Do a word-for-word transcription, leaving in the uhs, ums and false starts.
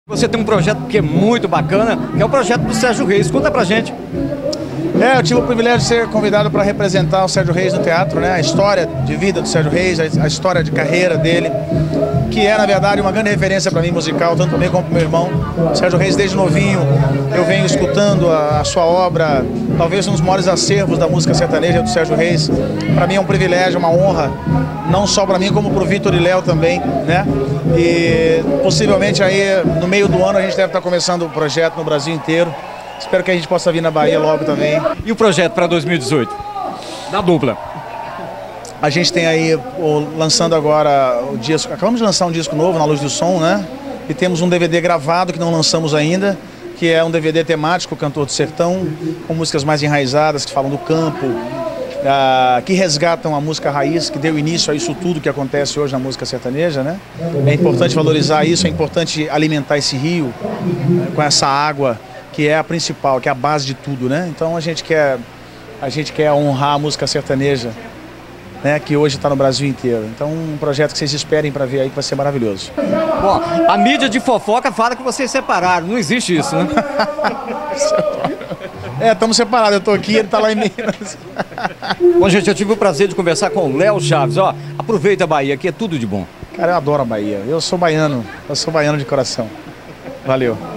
Você tem um projeto que é muito bacana, que é o projeto do Sérgio Reis. Conta pra gente. É, eu tive o privilégio de ser convidado para representar o Sérgio Reis no teatro, né? A história de vida do Sérgio Reis, a história de carreira dele, que é, na verdade, uma grande referência para mim musical, tanto para mim como para meu irmão. O Sérgio Reis, desde novinho, eu venho escutando a, a sua obra, talvez um dos maiores acervos da música sertaneja do Sérgio Reis. Para mim é um privilégio, uma honra, não só para mim, como para o Vitor e Léo também, né? E possivelmente aí, no meio do ano, a gente deve estar começando o projeto no Brasil inteiro. Espero que a gente possa vir na Bahia logo também. E o projeto para dois mil e dezoito? Da dupla. A gente tem aí, o, lançando agora o disco, acabamos de lançar um disco novo, Na Luz do Som, né? E temos um D V D gravado que não lançamos ainda, que é um D V D temático, Cantor do Sertão, com músicas mais enraizadas, que falam do campo, ah, que resgatam a música raiz, que deu início a isso tudo que acontece hoje na música sertaneja, né? É importante valorizar isso, é importante alimentar esse rio, né, com essa água, que é a principal, que é a base de tudo, né? Então a gente quer, a gente quer honrar a música sertaneja, né, que hoje está no Brasil inteiro. Então um projeto que vocês esperem para ver aí, que vai ser maravilhoso. Bom, a mídia de fofoca fala que vocês separaram, não existe isso, né? É, estamos separados, eu estou aqui, ele está lá em Minas. Bom, gente, eu tive o prazer de conversar com o Léo Chaves. Ó, aproveita a Bahia, aqui é tudo de bom. Cara, eu adoro a Bahia, eu sou baiano, eu sou baiano de coração. Valeu.